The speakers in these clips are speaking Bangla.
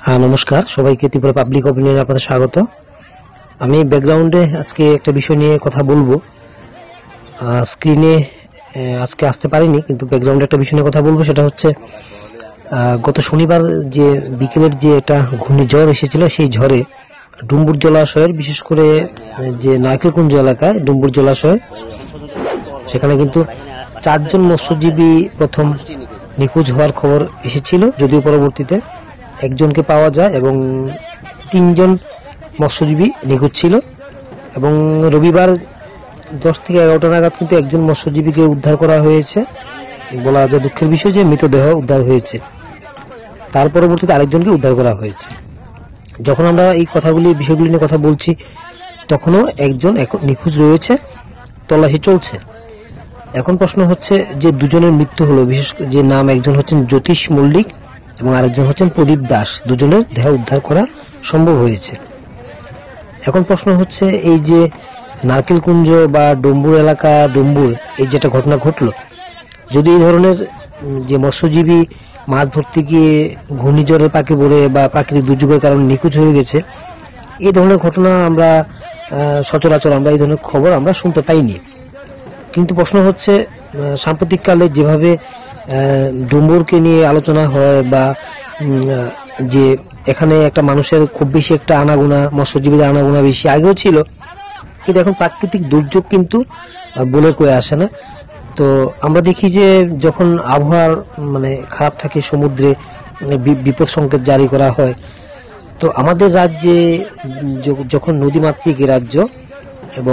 হ্যাঁ, নমস্কার সবাইকে। ত্রিপুরা পাবলিক অপিনিয়নে আপনাদের স্বাগত। আমি ব্যাকগ্রাউন্ডে আজকে একটা বিষয় নিয়ে কথা বলবো। স্ক্রিনে আজকে আসতে পারিনি, কিন্তু ব্যাকগ্রাউন্ডে একটা বিষয় নিয়ে কথা বলবো। সেটা হচ্ছে গত শনিবার যে বিকেলের যে একটা ঘূর্ণিঝড় এসেছিল, সেই ঝড়ে ডুম্বুর জলাশয়ের, বিশেষ করে যে নারকেলকুঞ্জ এলাকায় ডুম্বুর জলাশয়, সেখানে কিন্তু 4 জন মৎস্যজীবী প্রথম নিখোঁজ হওয়ার খবর এসেছিল, যদিও পরবর্তীতে একজনকে পাওয়া যায় এবং 3 জন মৎস্যজীবী নিখোঁজ ছিল। এবং রবিবার 10 থেকে 11টা নাগাদ কিন্তু একজন মৎস্যজীবীকে উদ্ধার করা হয়েছে। বলা যায় দুঃখের বিষয় যে মৃতদেহ উদ্ধার হয়েছে, তার পরবর্তীতে আরেকজনকে উদ্ধার করা হয়েছে। যখন আমরা এই বিষয়গুলি নিয়ে কথা বলছি, তখনও একজন নিখোঁজ রয়েছে, তল্লাশি চলছে। এখন প্রশ্ন হচ্ছে যে দুজনের মৃত্যু হলো, বিশেষ যে নাম, একজন হচ্ছেন জ্যোতিষ মল্লিক এবং আরেকজন হচ্ছেন প্রদীপ দাস। দুজনের দেহ উদ্ধার করা সম্ভব হয়েছে। এখন প্রশ্ন হচ্ছে, এই যে নারকেলকুঞ্জ বা ডুম্বুর এলাকা, ডুম্বুর এই যেটা ঘটনা ঘটলো, যদি এই ধরনের যে মৎস্যজীবী মাছ ধরতে গিয়ে ঘূর্ণিঝড়ের পাকে পড়ে বা প্রাকৃতিক দুর্যোগের কারণে নিখোঁজ হয়ে গেছে, এই ধরনের ঘটনা আমরা সচরাচর আমরা এই ধরনের খবর আমরা শুনতে পাইনি। কিন্তু প্রশ্ন হচ্ছে, সাম্প্রতিককালে যেভাবে ডুম্বুরকে নিয়ে আলোচনা হয় বা যে এখানে একটা মানুষের খুব বেশি একটা আনাগোনা, মৎস্যজীবীদের আনাগোনা বেশি আগেও ছিল, কিন্তু এখন প্রাকৃতিক দুর্যোগ কিন্তু বলে কয়ে আসে না। তো আমরা দেখি যে যখন আবহাওয়ার খারাপ থাকে, সমুদ্রে বিপদ সংকেত জারি করা হয়, তো আমাদের রাজ্যে যখন নদীমাতৃক রাজ্য এবং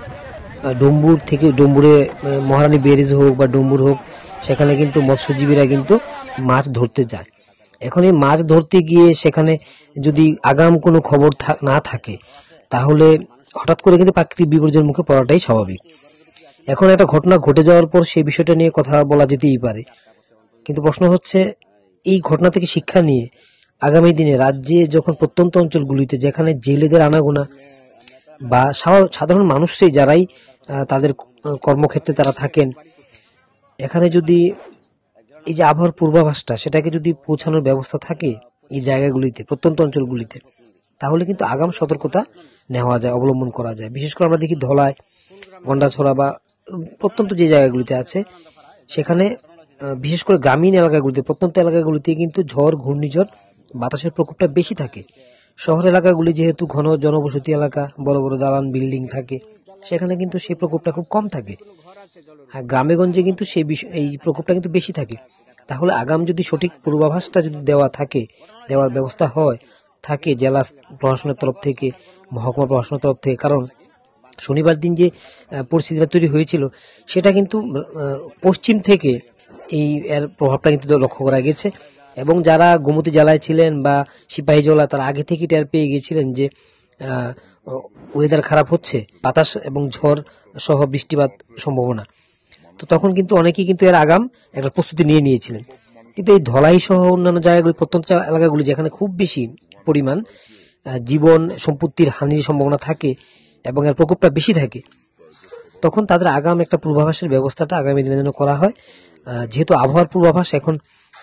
ডুম্বুরে মহারানী ব্যারেজ হোক বা ডুম্বুর হোক, সেখানে কিন্তু মৎস্যজীবীরা কিন্তু মাছ ধরতে যায়। এখন এই মাছ ধরতে গিয়ে সেখানে যদি আগাম কোনো খবর না থাকে, তাহলে হঠাৎ করে কিন্তু প্রাকৃতিক বিপর্যয়ের মুখে পড়াটাই স্বাভাবিক। এখন একটা ঘটনা ঘটে যাওয়ার পর সেই বিষয়টা নিয়ে কথা বলা যেতেই পারে, কিন্তু প্রশ্ন হচ্ছে, এই ঘটনা থেকে শিক্ষা নিয়ে আগামী দিনে রাজ্যে যখন প্রত্যন্ত অঞ্চলগুলিতে যেখানে জেলেদের আনাগোনা বা সাধারণ মানুষই যারাই তাদের কর্মক্ষেত্রে তারা থাকেন, এখানে যদি এই যে আবহাওয়ার পূর্বাভাসটা, সেটাকে যদি পৌঁছানোর ব্যবস্থা থাকে এই জায়গাগুলিতে, প্রত্যন্ত অঞ্চলগুলিতে, তাহলে কিন্তু আগাম সতর্কতা নেওয়া যায়, অবলম্বন করা যায়। বিশেষ করে আমরা দেখি ধলাই, গন্ডাছড়া বা প্রত্যন্ত যে জায়গাগুলিতে আছে, সেখানে বিশেষ করে গ্রামীণ এলাকাগুলিতে, প্রত্যন্ত এলাকাগুলিতে কিন্তু ঝড়, ঘূর্ণিঝড়, বাতাসের প্রকোপটা বেশি থাকে। শহর এলাকাগুলি যেহেতু ঘন জনবসতি এলাকা, বড় বড় দালান বিল্ডিং থাকে, সেখানে কিন্তু সেই প্রকোপটা খুব কম থাকে। হ্যাঁ, গ্রামেগঞ্জে কিন্তু এই প্রকোপটা কিন্তু বেশি থাকে। তাহলে আগাম যদি সঠিক পূর্বাভাসটা যদি দেওয়ার ব্যবস্থা থাকে জেলা প্রশাসনের তরফ থেকে, মহকুমা প্রশাসনের তরফ থেকে, কারণ শনিবার দিন যে পরিস্থিতিটা তৈরি হয়েছিল, সেটা কিন্তু পশ্চিম থেকে এর প্রভাবটা কিন্তু লক্ষ্য করা গেছে। এবং যারা গোমতী জেলায় ছিলেন বা সিপাহীজলা, তারা আগে থেকে টের পেয়ে গিয়েছিলেন যে ওয়েদার খারাপ হচ্ছে, বাতাস এবং ঝড় সহ বৃষ্টিপাত সম্ভাবনা। তো তখন কিন্তু অনেকেই কিন্তু এর আগাম একটা প্রস্তুতি নিয়েছিলেন। কিন্তু এই ধলাই সহ অন্যান্য জায়গাগুলি, প্রত্যন্ত এলাকাগুলি, যেখানে খুব বেশি পরিমাণ জীবন সম্পত্তির হানির সম্ভাবনা থাকে এবং এর প্রকোপটা বেশি থাকে, তখন তাদের আগাম একটা পূর্বাভাসের ব্যবস্থাটা আগামী দিনের জন্য করা হয়। যেহেতু আবহাওয়ার পূর্বাভাস এখন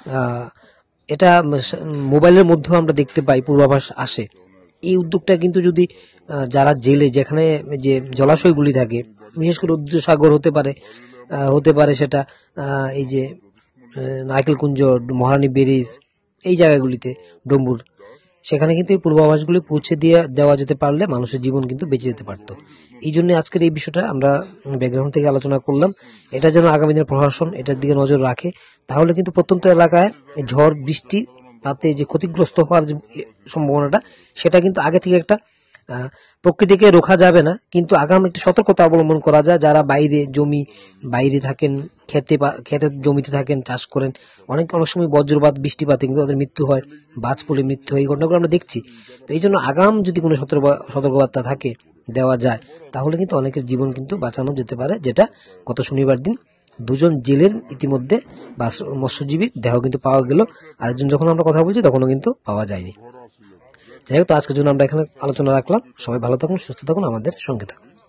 এটা মোবাইলের মধ্যেও আমরা দেখতে পাই, পূর্বাভাস আসে। এই উদ্যোগটা কিন্তু যদি যারা জেলে, যেখানে যে জলাশয়গুলি থাকে, বিশেষ করে রুদ্রসাগর হতে পারে সেটা এই যে নারকেলকুঞ্জ, মহারানী ব্যারেজ, এই জায়গাগুলিতে, ডুম্বুর, সেখানে কিন্তু এই পূর্বাভাসগুলি পৌঁছে দেওয়া যেতে পারলে মানুষের জীবন কিন্তু বেঁচে যেতে পারতো। এই জন্য আজকের এই বিষয়টা আমরা ব্যাকগ্রাউন্ড থেকে আলোচনা করলাম। এটা যেন আগামী দিনের প্রশাসন এটার দিকে নজর রাখে, তাহলে কিন্তু প্রত্যন্ত এলাকায় ঝড় বৃষ্টি তাতে যে ক্ষতিগ্রস্ত হওয়ার যে সম্ভাবনাটা, সেটা কিন্তু আগে থেকে একটা প্রকৃতিকে রোখা যাবে না, কিন্তু আগাম একটি সতর্কতা অবলম্বন করা যায়। যারা বাইরে থাকেন, খেতে জমিতে থাকেন, চাষ করেন, অনেক সময় বজ্রপাত, বৃষ্টিপাতে কিন্তু তাদের মৃত্যু হয়, বাজ পড়ে মৃত্যু হয়, এই ঘটনাগুলো আমরা দেখছি। তো এই জন্য আগাম যদি কোনো সতর্কবার্তা দেওয়া যায়, তাহলে কিন্তু অনেকের জীবন কিন্তু বাঁচানো যেতে পারে, যেটা গত শনিবার দিন 2 জন জেলের ইতিমধ্যে বা মৎস্যজীবীর দেহ কিন্তু পাওয়া গেল। আরেকজন যখন আমরা কথা বলছি তখনও কিন্তু পাওয়া যায়নি। যাই হোক, তো আজকের জন্য আমরা এখানে আলোচনা রাখলাম। সবাই ভালো থাকুন, সুস্থ থাকুন, আমাদের সঙ্গে থাকুন।